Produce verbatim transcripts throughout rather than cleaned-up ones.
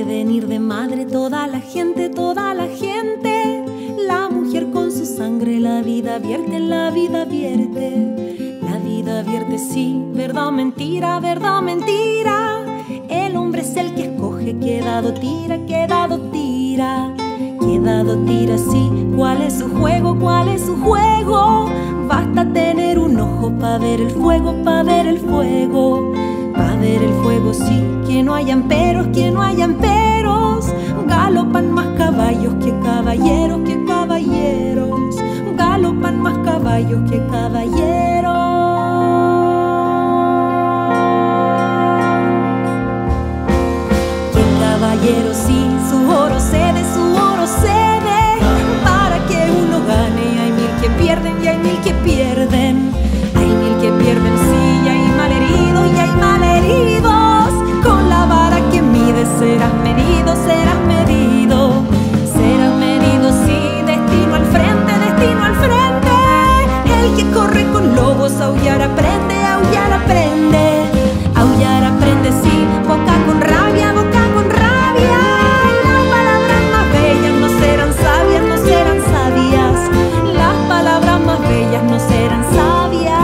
devenir de madre, toda la gente, toda la gente. La mujer con su sangre la vida vierte, la vida vierte. La vida vierte, sí, verdad o mentira, verdad o mentira. El hombre es el que escoge, que dado tira, que dado tira. Que dado tira, sí, ¿cuál es su juego? ¿Cuál es su juego? Basta tener un ojo pa' ver el fuego, pa' ver el fuego. Pa' ver el fuego, sí, que no hayan peros, que no hayan peros. Galopan más caballos que caballeros, que caballeros. Galopan más caballos que caballeros. Que caballeros, sí, su oro cede, su oro cede. Para que uno gane, y hay mil que pierden, y hay mil que pierden. Hay mil que pierden, sí, y hay malheridos, y hay malheridos. Con la vara que mide serás medido, serás medido. Serás medido, sí, destino al frente, destino al frente. El que corre con lobos, aullar aprende, aullar aprende. Aullar aprende, sí, boca con rabia, boca con rabia. Las palabras más bellas no serán sabias, no serán sabias. Las palabras más bellas no serán sabias.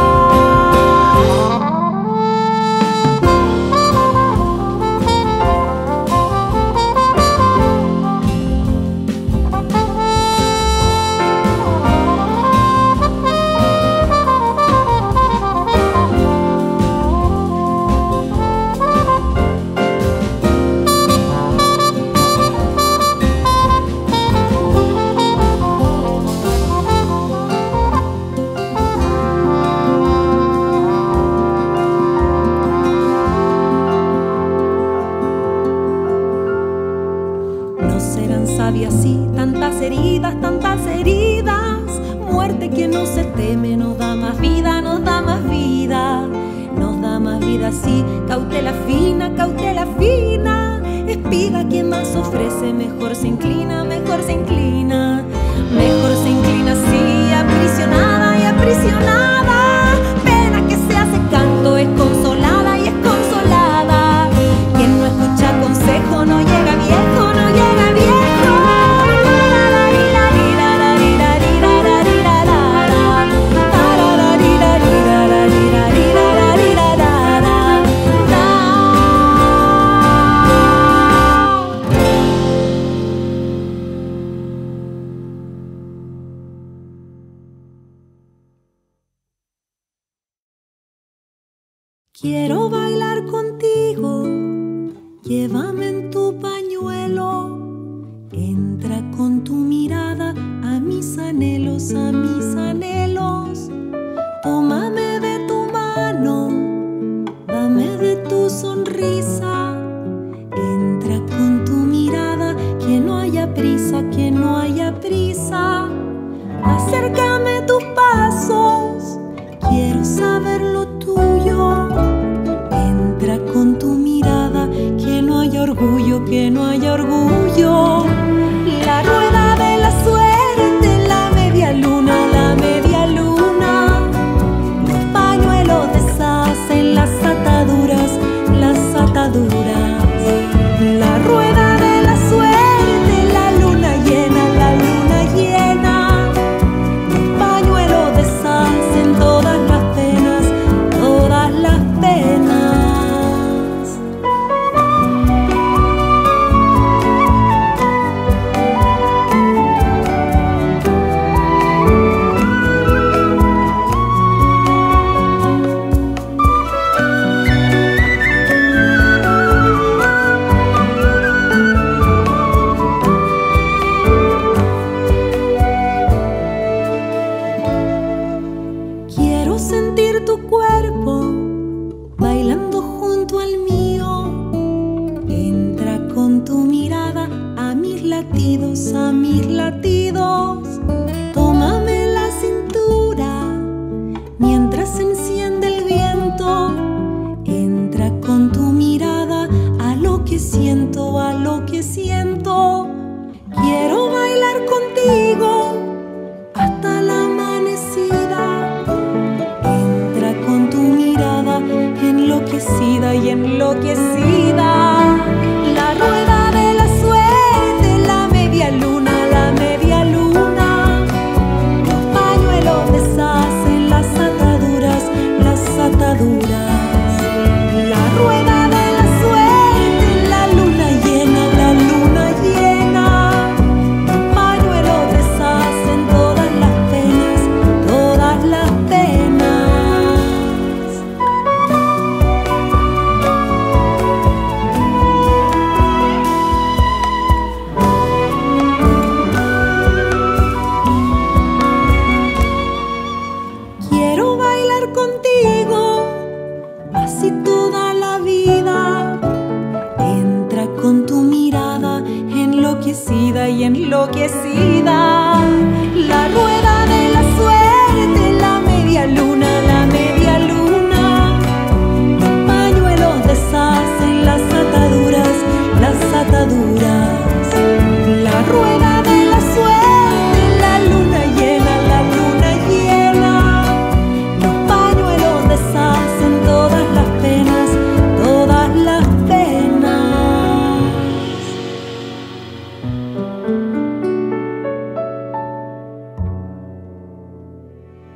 Sí, tantas heridas, tantas heridas. Muerte que no se teme, nos da más vida, nos da más vida. Nos da más vida, sí, cautela fina, cautela fina. Espiga quien más ofrece, mejor se inclina, mejor se inclina. Mejor se inclina, sí, aprisionada y aprisionada. Pena que se hace canto, es consolada y es consolada. Quien no escucha consejo no llega viejo, no llega viejo. Quiero bailar contigo, llévame en tu pañuelo. Entra con tu mirada a mis anhelos, a mis anhelos. Tómame de tu mano, dame de tu sonrisa. Entra con tu mirada, que no haya prisa, que no haya prisa. Acércame tus pasos, quiero saber lo tuyo. Entra con tu mirada, que no haya orgullo, que no haya orgullo. La rueda de la suerte, la media luna, la media luna. Los pañuelos deshacen las ataduras, las ataduras. La rueda de la suerte, la luna llena, la luna llena. Los pañuelos deshacen todas las penas, todas las penas. Quiero sentir tu cuerpo bailando junto al mío. Entra con tu mirada a mis latidos, a mis latidos. Tómame la cintura mientras se enciende el viento. Entra con tu mirada a lo que siento, a lo que siento. Quiero bailar contigo hasta la amanecida. Entra con tu mirada enloquecida y enloquecida. La rueda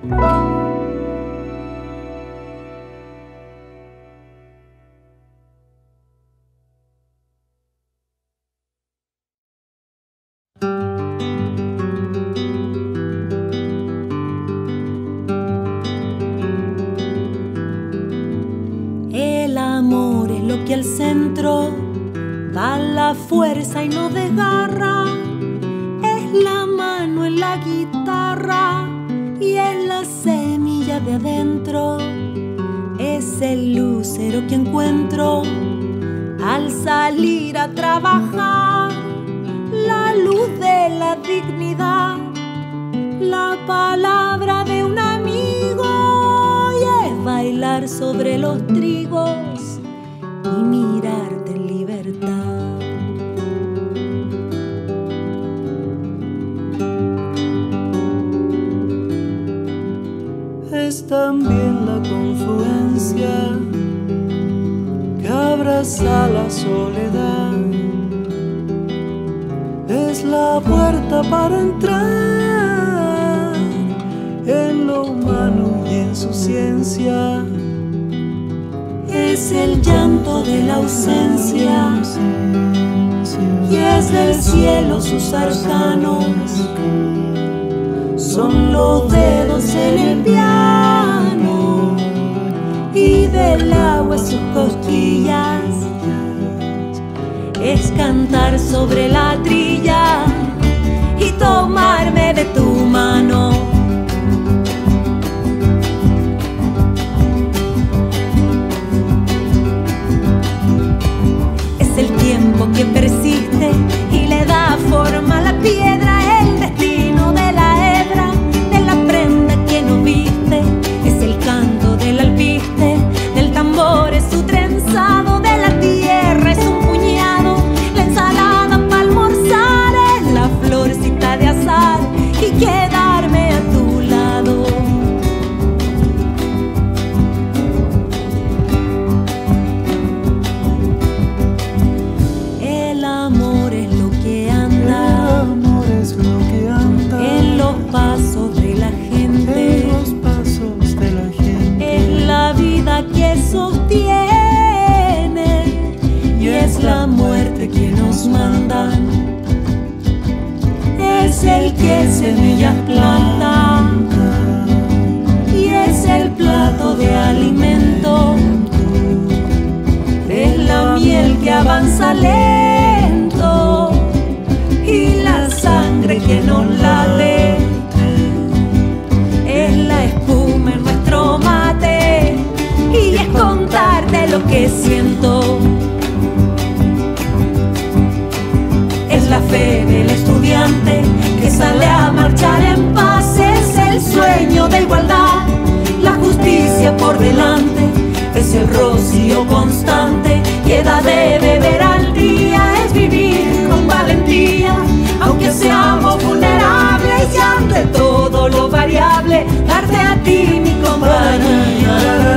El amor es lo que al centro da la fuerza y no desgarra. Es la mano en la guitarra y es la semilla de adentro. Es el lucero que encuentro al salir a trabajar. La luz de la dignidad, la palabra de un amigo, y es bailar sobre los trigos y mirarte en libertad. Es también la confluencia que abraza la soledad. Es la puerta para entrar en lo humano y en su ciencia. Es el llanto de la ausencia y es del cielo sus arcanos. Son los dedos en el piano y del agua sus cosquillas. Es cantar sobre la trilla y tomarme de tu mano. Es el tiempo que persiste y le da forma a la piedra, el destino de la hebra, de la prenda que no viste. Es el canto del alpiste, del tambor es su trenzado, de la tierra es un puñado, la ensalada para almorzar es la florcita de azar y quedarme a tu lado. El amor es lo que anda, El amor es lo que anda en los pasos de la gente, en los pasos de la gente. es la vida que sostiene y es la muerte que nos mandan. Es el que semillas planta y es el plato de alimento. Es la miel que avanza lento y la sangre que nos late. Es la espuma en nuestro mate y es contarte lo que siento. Es la fe del estudiante que sale a marchar en paz. Es el sueño de igualdad, la justicia por delante. Es el rocío constante que da de beber al día. Es vivir con valentía, aunque seamos vulnerables, y ante todo lo variable, darte a ti mi compañía.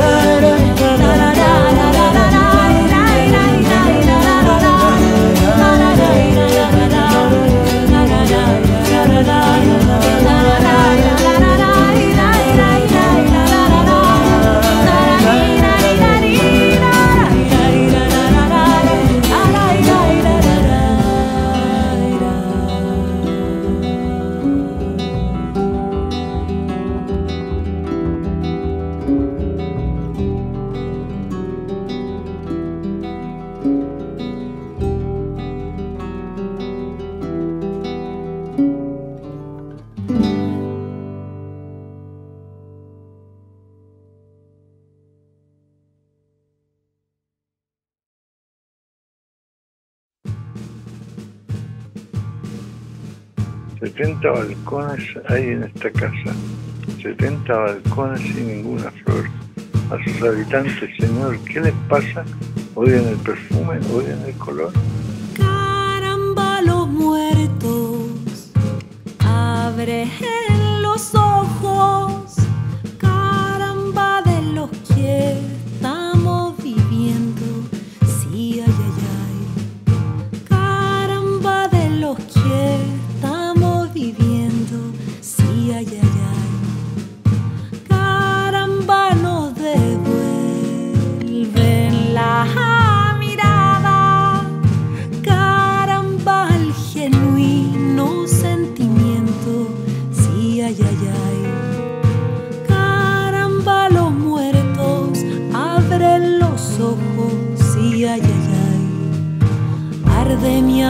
setenta balcones hay en esta casa, setenta balcones sin ninguna flor. A sus habitantes, Señor, ¿qué les pasa? ¿Odian el perfume? ¿Odian el color? Caramba, los muertos, abre los ojos. Caramba, de los que estamos viviendo. Sí, ay, ay, ay. Caramba, de los que estamos viviendo. Sí, ay, ay, ay.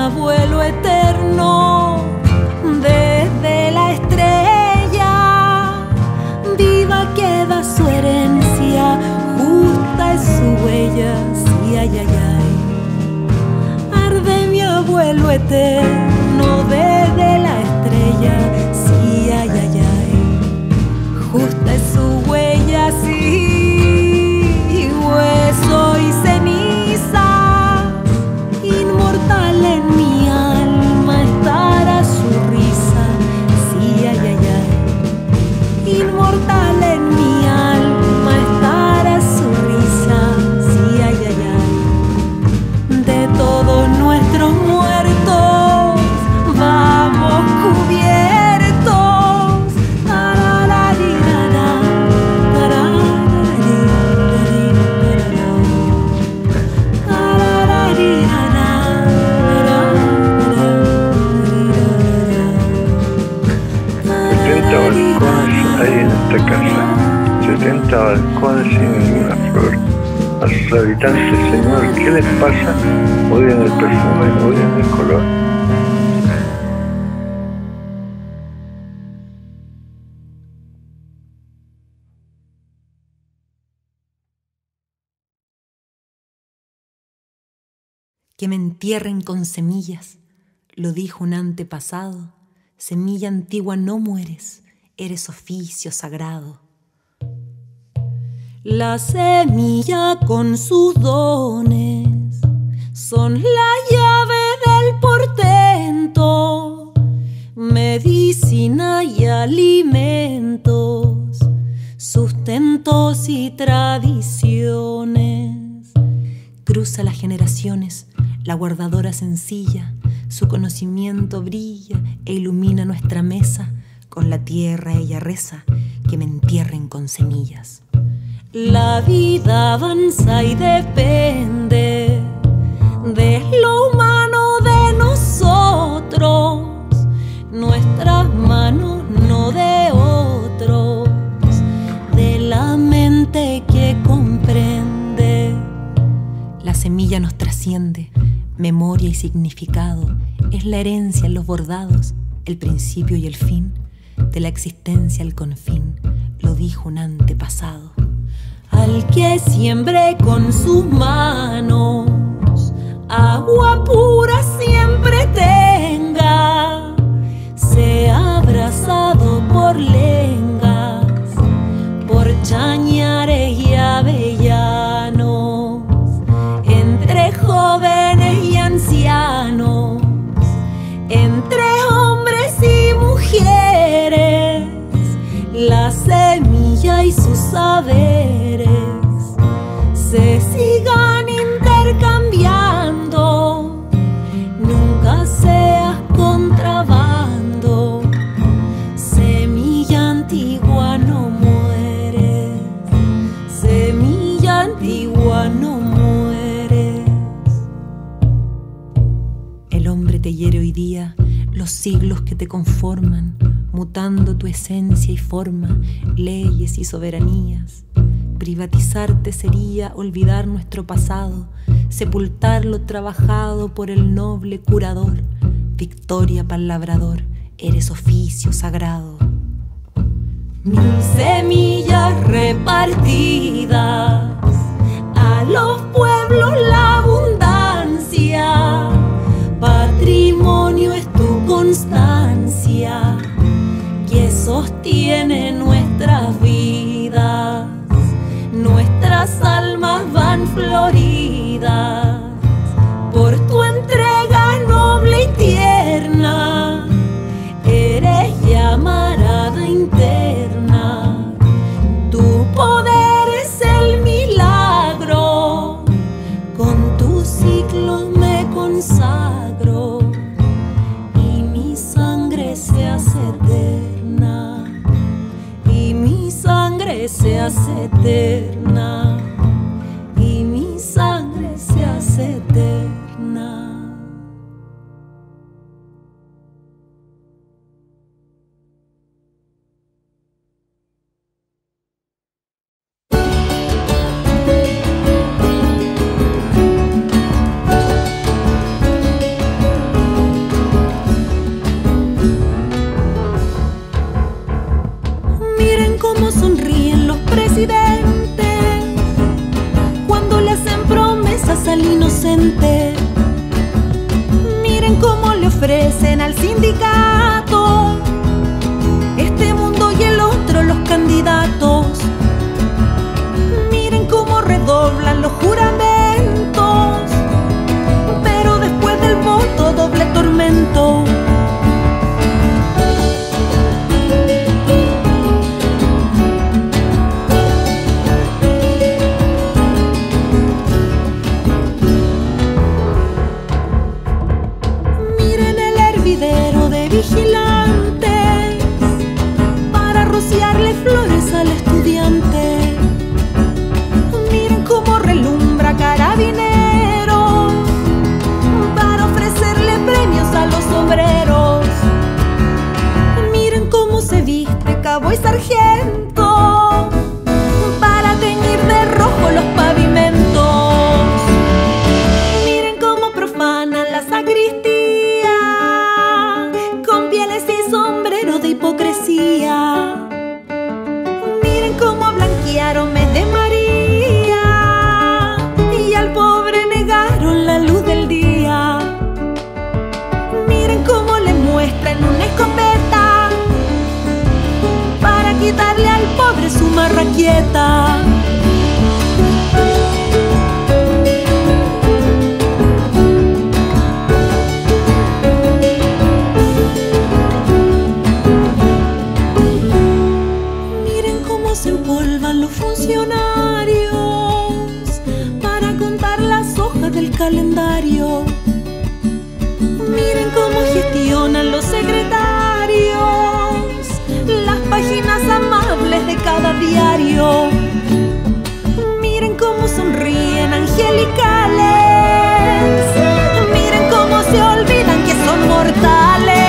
abuelo eterno, desde la estrella, viva queda su herencia, justa es su huella, sí, ay, ay, ay. Arde mi abuelo eterno, desde la estrella, sí, ay, ay, ay. Justa es su huella, sí, hueso y ceniza, inmortal en mi alma estará su risa, sí, ay, ay, ay. Inmortal en mi alma estará su risa, sí, ay, ay, ay. De todos nuestros muertos vamos cubiertos. setenta balcones hay en esta casa, setenta balcones sin ninguna flor. A sus habitantes, Señor, ¿qué les pasa? Odian el perfume, odian el color. Que me entierren con semillas, lo dijo un antepasado. Semilla antigua no mueres, eres oficio sagrado. La semilla con sus dones son la llave del portento, medicina y alimentos, sustentos y tradiciones. Cruza las generaciones, la guardadora sencilla, su conocimiento brilla e ilumina nuestra mesa. Con la tierra ella reza, que me entierren con semillas. La vida avanza y depende de lo humano de nosotros, nuestras manos no de otros, de la mente que comprende. La semilla nos trasciende, memoria y significado, es la herencia en los bordados, el principio y el fin, de la existencia el confín, lo dijo un antepasado. Al que siembre con sus manos, agua pura siempre tenga, sea abrazado por lengas, por chañares y avellanos, entre jóvenes y ancianos, entre hombres y mujeres, la semilla y sus saberes se sigan intercambiando. Nunca seas contrabando, semilla antigua no mueres, semilla antigua no mueres. El hombre te hiere hoy día, los siglos que te conforman, mutando tu esencia y forma, leyes y soberanías. Privatizarte sería olvidar nuestro pasado, sepultar lo trabajado por el noble curador. Victoria pa'l labrador, eres oficio sagrado. Mil semillas repartidas, a los pueblos la abundancia, patrimonio es tu constancia, que sostiene nuestras vidas. Nuestras almas van floridas por tu entrega noble y tierna. Eres llamarada interna, tu poder es el milagro. Con tus ciclos me consagro y mi sangre se hace eterna, y mi sangre se hace eterna, y mi sangre se hace eterna. cómo sonríen los presidentes cuando le hacen promesas al inocente. Miren cómo le ofrecen al sindicato este mundo y el otro los candidatos. Miren cómo redoblan los juramentos, pero después del voto doble tormento. Vigilantes para rociarle flores al estudiante. Miren cómo relumbra Carabineros para ofrecerle premios a los obreros. Miren cómo se viste cabo y sargento para teñir de rojo los pavimentos. Miren cómo profanan la sacristía de hipocresía. Miren cómo blanquearon mes de María y al pobre negaron la luz del día. Miren cómo le muestran una escopeta para quitarle al pobre su marraquieta. Funcionarios para contar las hojas del calendario. Miren cómo gestionan los secretarios las páginas amables de cada diario. Miren cómo sonríen angelicales. Miren cómo se olvidan que son mortales.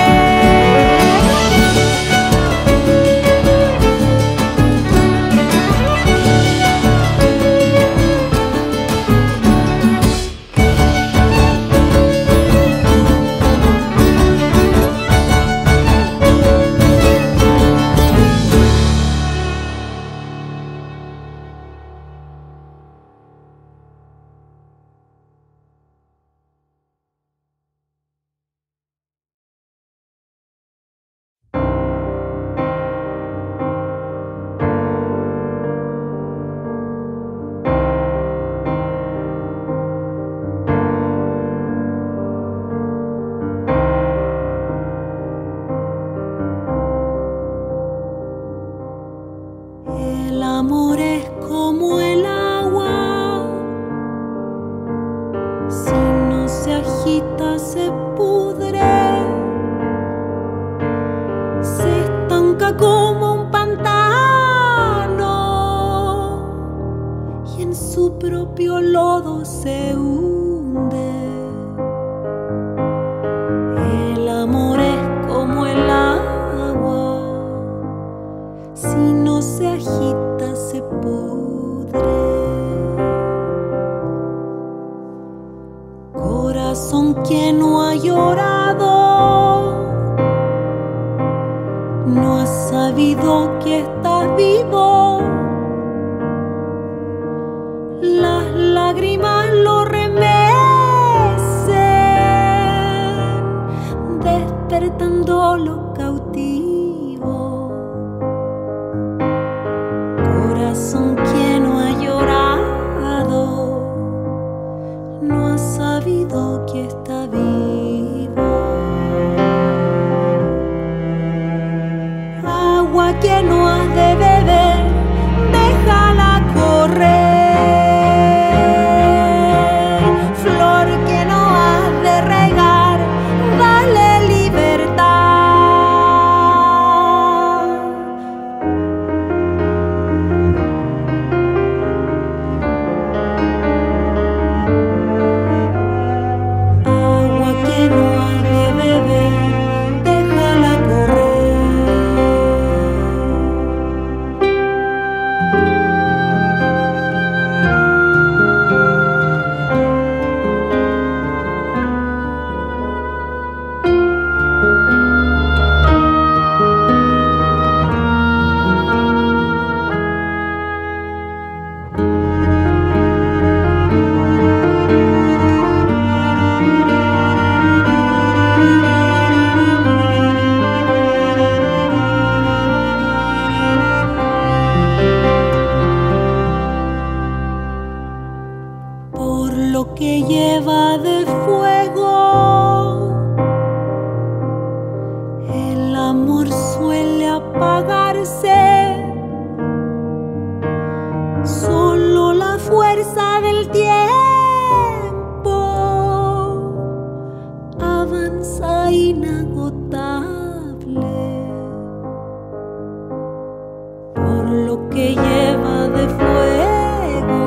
que lleva de fuego,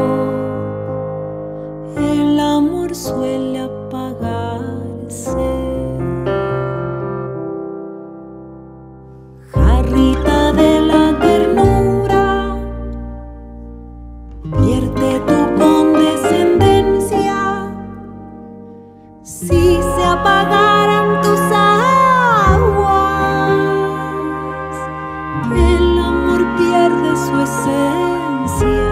el amor suele apagarse. Jarrita de la ternura, vierte tu condescendencia. Si se apagaran tus aguas, el amor pierde su esencia.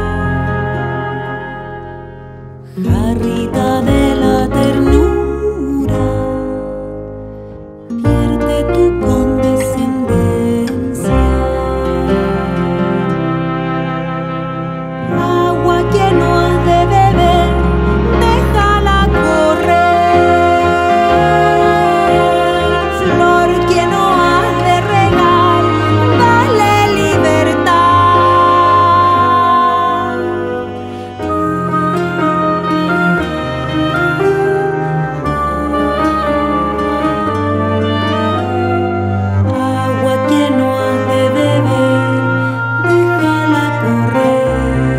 Jarrita de la ternura, pierde tu condescendencia. Agua que no has de beber, déjala correr. Flor que no has de regar, dale libertad. Agua que no has de beber, déjala correr.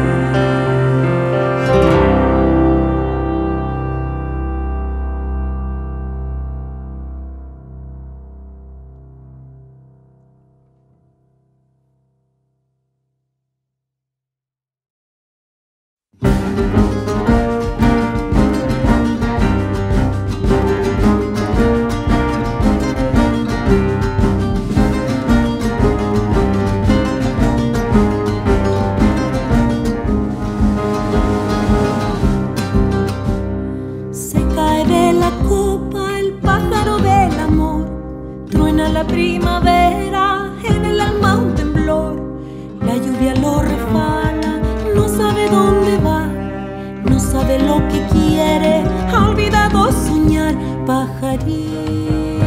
Se cae de la copa el pájaro del amor, truena la primavera, en el alma un temblor. La lluvia lo refala, no sabe dónde va, no sabe lo que quiere, ha olvidado soñar. Pajarín,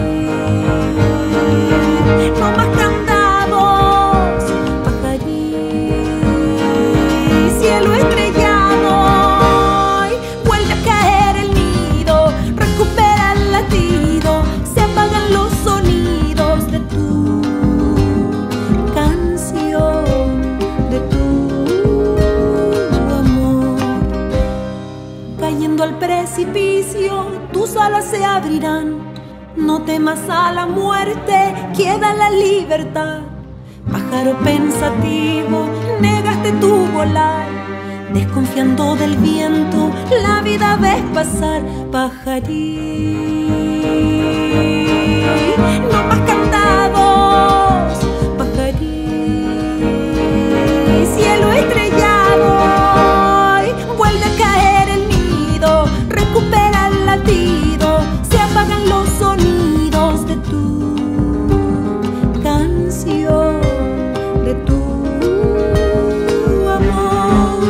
no más cantados. Pajarín, cielo estrellado, hoy vuelve a caer el nido, recupera el latido, se apagan los sonidos de tu canción, de tu amor. Cayendo al precipicio, tus alas se abrirán. No temas a la muerte, queda la libertad. Pájaro pensativo, negaste tu volar. Desconfiando del viento, la vida ves pasar. Pajarín, no más cantados. Pajarín, cielo estrellado, hoy vuelve a caer el nido, recupera el latido, se apagan los sonidos de tu canción, de tu amor.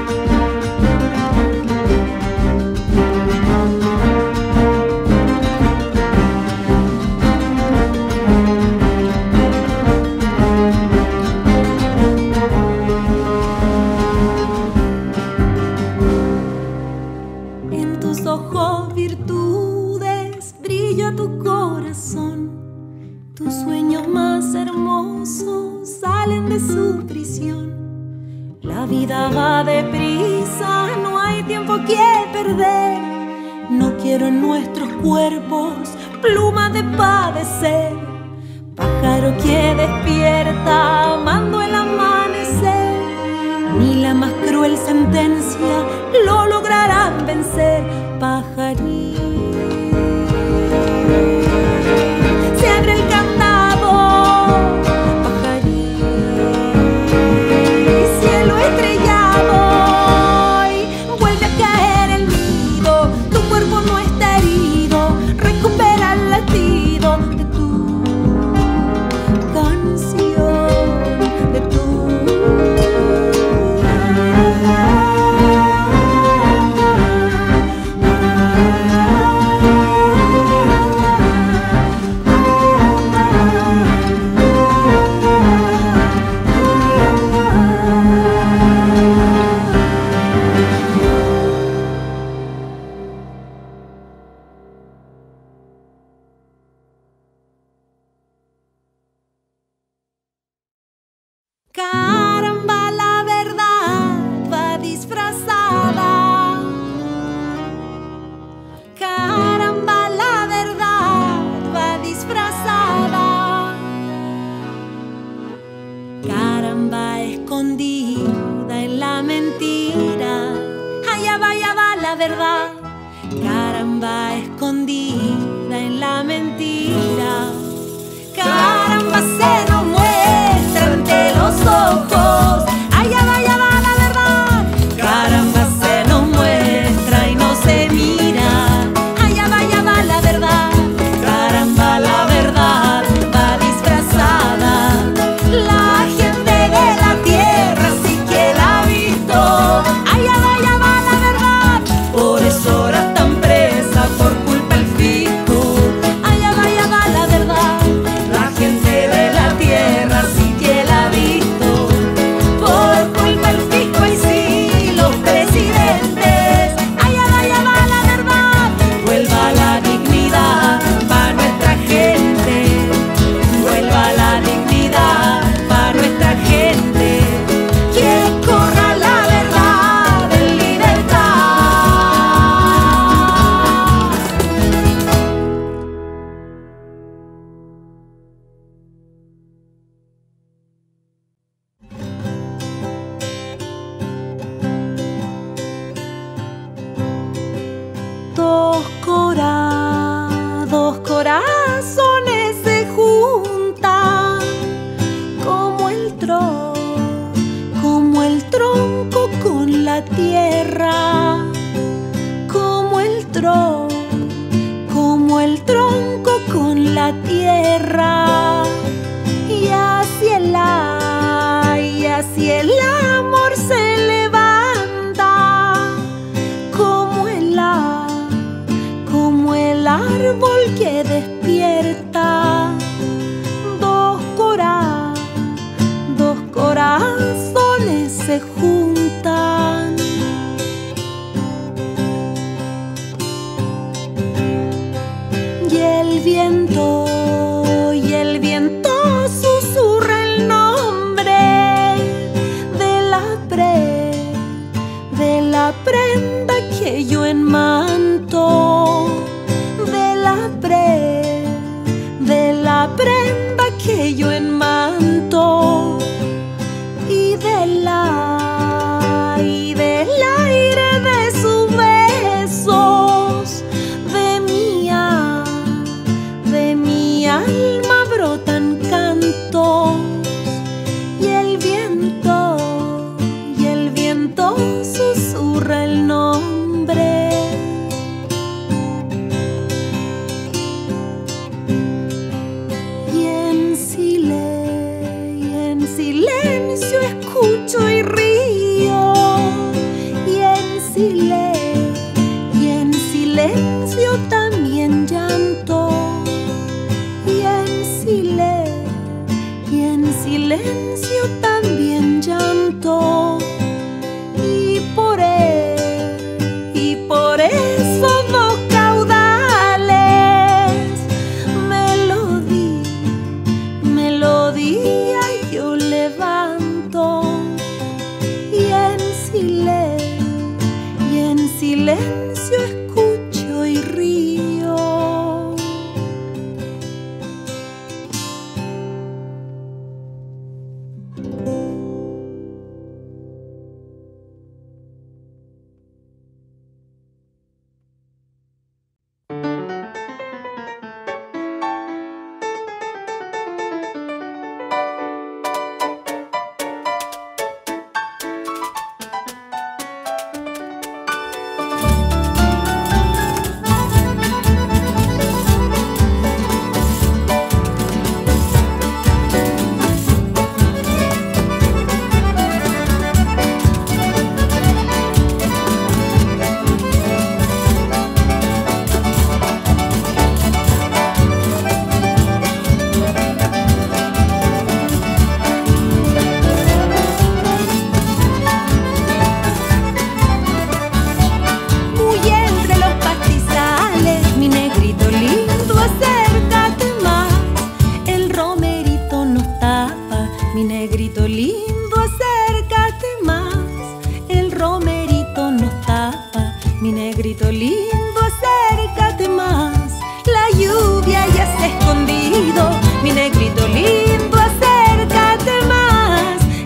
En tus ojos virtudes brilla tu corazón, tus sueños más hermosos salen de su prisión. La vida va deprisa, no hay tiempo que perder. No quiero en nuestros cuerpos plumas de padecer. Pájaro que despierta amando el amanecer, ni la más cruel sentencia lo lograrán vencer. Pajarín, se abre el candado. Pajarín, cielo estrellado, hoy vuelve a caer el nido, tu cuerpo no está herido, recupera el latido de tu canción, de tu escondida en la mentira. Allá va, allá va la verdad. Caramba, escondida en la mentira. Caramba, se nos muestra ante los ojos. Allá va, allá va la verdad. Caramba, se nos muestra y no se mira. Allá va, allá va la verdad. Caramba, la verdad va disfrazada. La gente de la tierra sí que la ha visto. Allá va, allá va la verdad. Por eso ahora están presa por culpa el fisco. Allá va, allá va la verdad. La gente de la tierra sí que la ha visto. Por culpa el fisco y sí los presidentes. Allá va, allá va la verdad. Vuelva la dignidad para nuestra gente. Vuelva la dignidad para nuestra gente. Que corra la verdad en libertad. Dos cora, dos corazones se juntan como el tronco, como el tronco con la tierra, como el tronco, como el tronco con la tierra. Y así el ay, y así el amor se levanta como el a- como el árbol que despierta. Dos cora, dos corazones se juntan. Y el viento, y el viento susurra el nombre de la pre, de la prenda que yo enmanto, de la pre, de la prenda que yo enmanto, y del la, y del aire de sus besos, de mi a- de mi alma brotan cantos. Y el viento, y el viento susurra el nombre. Y en sile- y en silencio escucho y río. Y en sile- y en silencio también llanto. Y en sile- y en silencio también llanto. Y por él, y por esos dos caudales, melodía, melodía yo levanto. Y en silencio, y en silencio escucho y río. negrito lindo, acércate más. La lluvia ya se ha escondido, mi negrito lindo, acércate más. Esta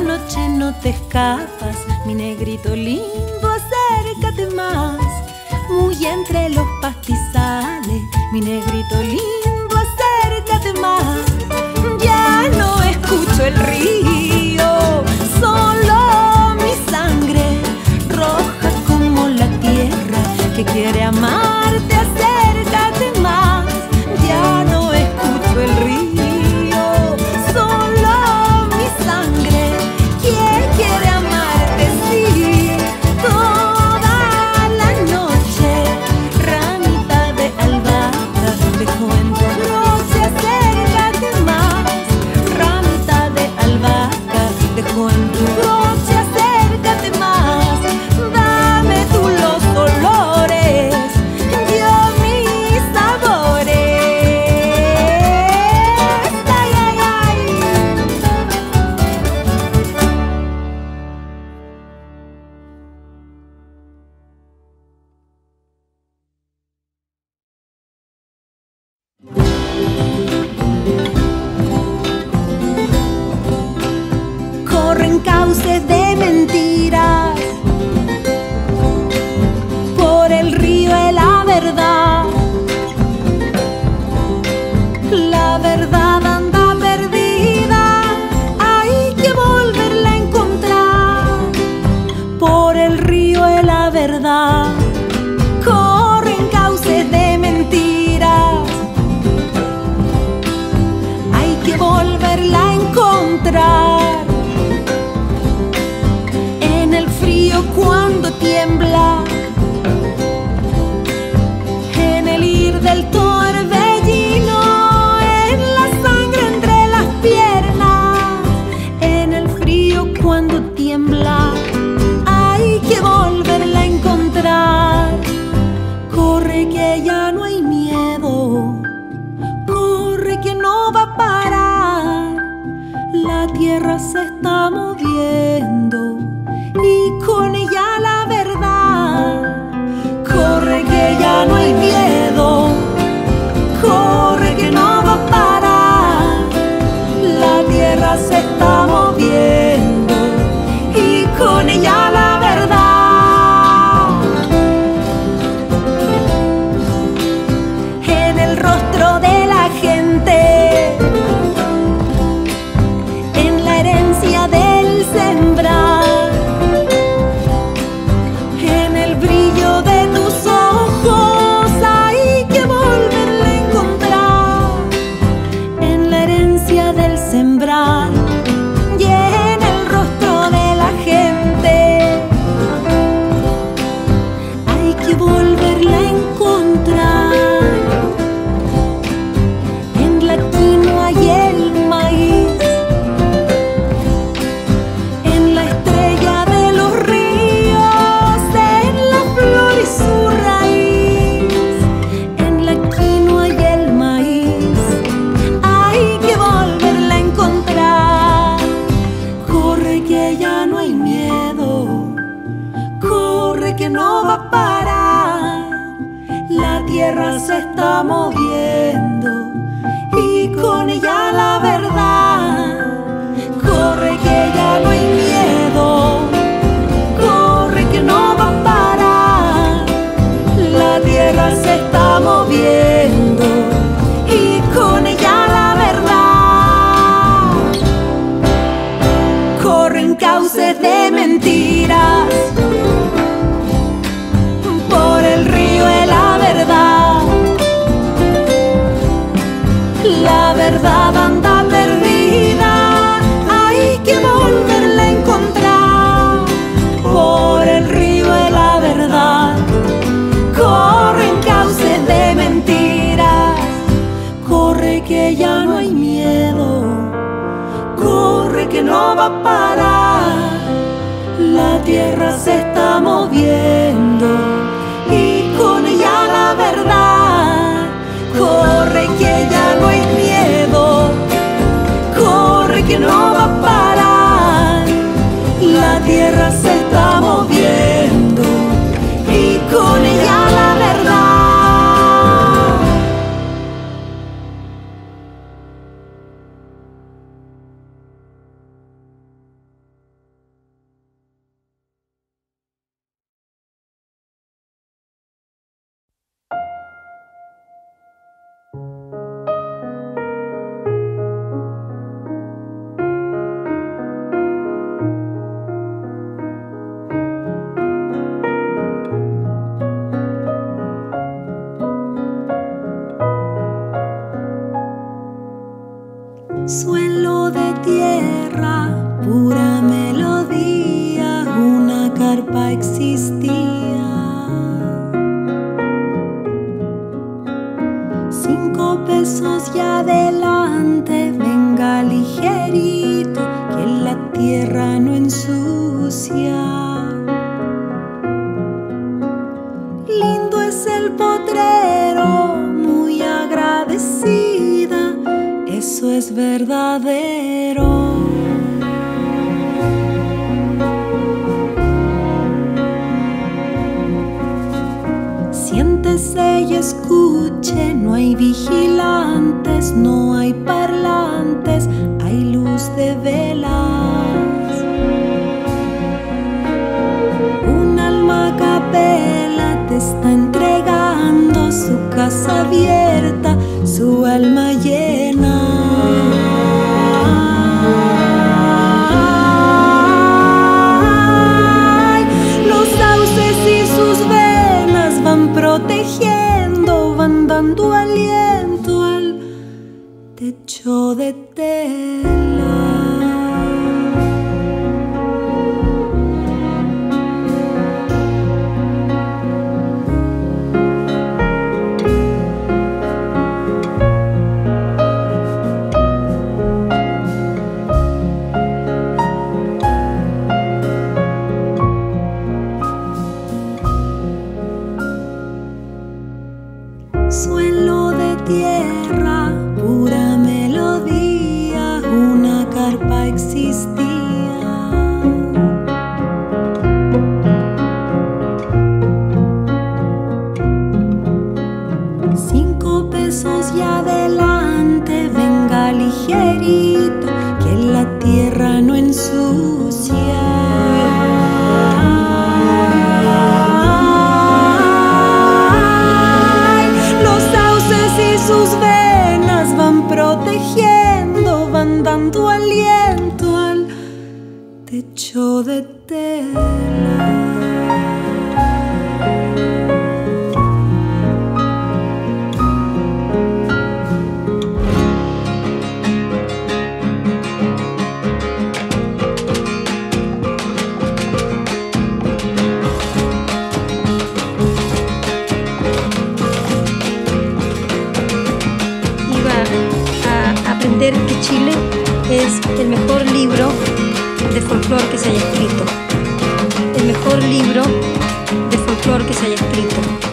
noche no te escapas, mi negrito lindo, acércate más. Muy entre los pastizales, mi negrito lindo, acércate más. Ya no escucho el río, solo mi sangre, roja como la tierra que quiere amarte, acércate más. Ya no escucho el río, solo mi sangre que quiere amarte, sí, toda la noche. Ramita de albahaca dejo en tu broche, acércate más. Ramita de albahaca dejo en tu broche, acércate más. Dame tú los olores, yo mis sabores. Ay, ay, ay. Corren cauces de mentiras por el río de la verdad. La verdad anda perdida, hay que volverla a encontrar. Por el río de la verdad corren cauces de mentiras, hay que volverla a encontrar. En el frío cuando tiembla, en el ir del torbellino, en la sangre entre las piernas. En el frío cuando tiembla, hay que volverla a encontrar. Corre que ya no hay miedo, corre que no va a parar. La tierra se está moviendo y con ella la verdad. Corre que ya no hay miedo, corre que no va a parar. La tierra se está moviendo y con ella la verdad. En el rostro de la gente, en la herencia del sembrar, en el brillo de tus ojos, hay que volverla a encontrar. En la herencia del sembrar y en el rostro de la gente, hay que volverla a encontrar. En la quinoa y el maíz, en la estrella de los ríos, en la flor y su raíz. En la quinoa y el maíz, hay que volverla a encontrar. Corre que ya no hay miedo, corre que no va a parar. La tierra se está moviendo y con ella la verdad. Corre que ya no hay miedo, corre que no va a parar. La tierra se está moviendo y con ella la verdad. Corren cauces de mentiras por el río de la verdad. La verdad anda perdida, hay que volverla a encontrar. Por el río de la verdad corren cauces de mentiras. Corre que ya no hay miedo, corre que no va a parar. La tierra se está moviendo y con ella la verdad. Corre que ya no hay miedo, corre que no va a parar. La tierra se está moviendo y con ella la verdad. tierra no ensucia. Lindo es el potrero, muy agradecida, eso es verdadero. Siéntese y escuche, no hay vigilantes, no hay parlantes, hay luz de velas. Un alma a capela te está entregando su casa abierta, su alma llena. Protegiendo, van dando aliento al techo de tela. Suelo de tierra, pura melodía, una carpa existía. Cinco pesos y adelante, venga ligerito, que la tierra no ensucia. Sus venas van protegiendo, van dando aliento al techo de tela. Que Chile es el mejor libro de folclore que se haya escrito, el mejor libro de folclore que se haya escrito.